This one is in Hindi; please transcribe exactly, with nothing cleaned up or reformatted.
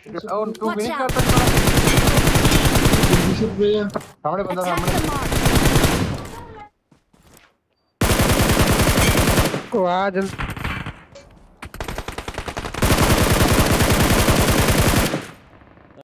और तू Watch फिनिश out. करता है सामने बंदा Attack सामने the mark. ओ आ जल्दी